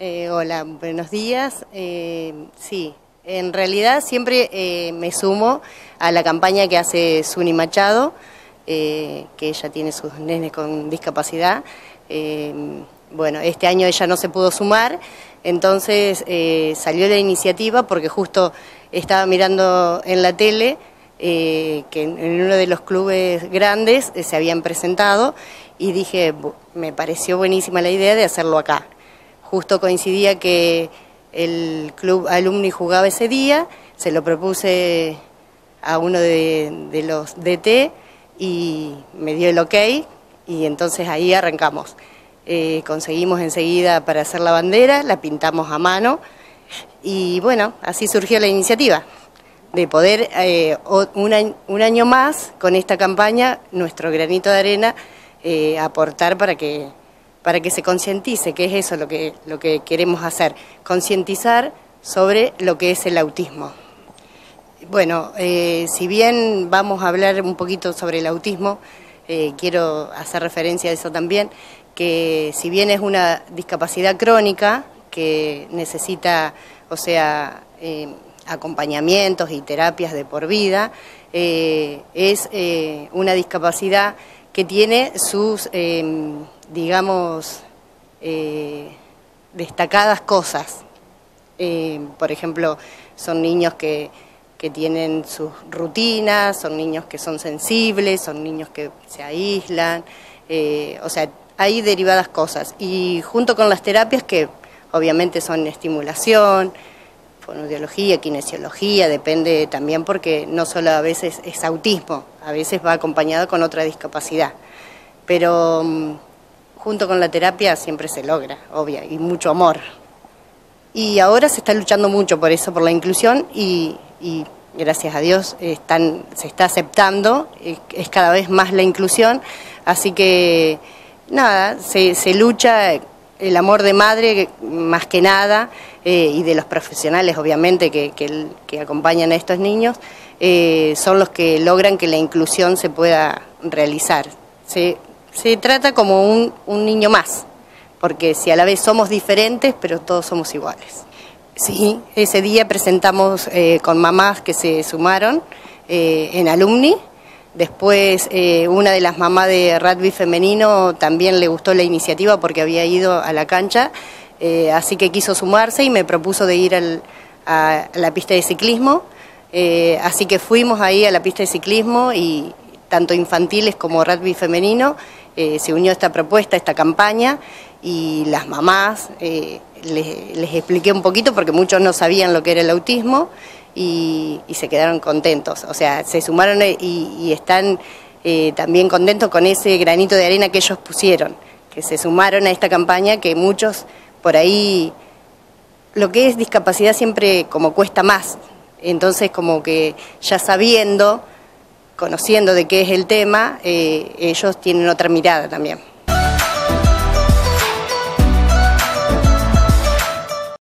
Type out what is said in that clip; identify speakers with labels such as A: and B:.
A: Hola, buenos días. Sí, en realidad siempre me sumo a la campaña que hace Suni Machado, que ella tiene sus nenes con discapacidad. Bueno, este año ella no se pudo sumar, entonces salió la iniciativa porque justo estaba mirando en la tele que en uno de los clubes grandes se habían presentado y dije, me pareció buenísima la idea de hacerlo acá. Justo coincidía que el club alumni jugaba ese día, se lo propuse a uno de los DT y me dio el ok y entonces ahí arrancamos. Conseguimos enseguida para hacer la bandera, la pintamos a mano y bueno, así surgió la iniciativa de poder un año más con esta campaña, nuestro granito de arena, aportar para que se concientice, que es eso lo que queremos hacer, concientizar sobre lo que es el autismo. Bueno, si bien vamos a hablar un poquito sobre el autismo, quiero hacer referencia a eso también, que si bien es una discapacidad crónica que necesita, o sea, acompañamientos y terapias de por vida, es una discapacidad que tiene sus, digamos, destacadas cosas. Por ejemplo, son niños que tienen sus rutinas, son niños que son sensibles, son niños que se aíslan, o sea, hay derivadas cosas. Y junto con las terapias que obviamente son estimulación, fonoaudiología, kinesiología, depende también porque no solo a veces es autismo, a veces va acompañado con otra discapacidad. Pero junto con la terapia siempre se logra, obvio, y mucho amor. Y ahora se está luchando mucho por eso, por la inclusión, y gracias a Dios se está aceptando, es cada vez más la inclusión, así que nada, se lucha el amor de madre más que nada, y de los profesionales obviamente que acompañan a estos niños, son los que logran que la inclusión se pueda realizar. Se trata como un niño más, porque si a la vez somos diferentes, pero todos somos iguales. Sí, ese día presentamos con mamás que se sumaron en alumni. Después una de las mamás de rugby femenino también le gustó la iniciativa porque había ido a la cancha, así que quiso sumarse y me propuso de ir a la pista de ciclismo. Así que fuimos ahí a la pista de ciclismo y tanto infantiles como rugby femenino se unió esta propuesta, esta campaña, y las mamás les expliqué un poquito porque muchos no sabían lo que era el autismo y se quedaron contentos, o sea, se sumaron y están también contentos con ese granito de arena que ellos pusieron, que se sumaron a esta campaña que muchos por ahí, lo que es discapacidad siempre como cuesta más, entonces como que ya sabiendo, conociendo de qué es el tema, ellos tienen otra mirada también.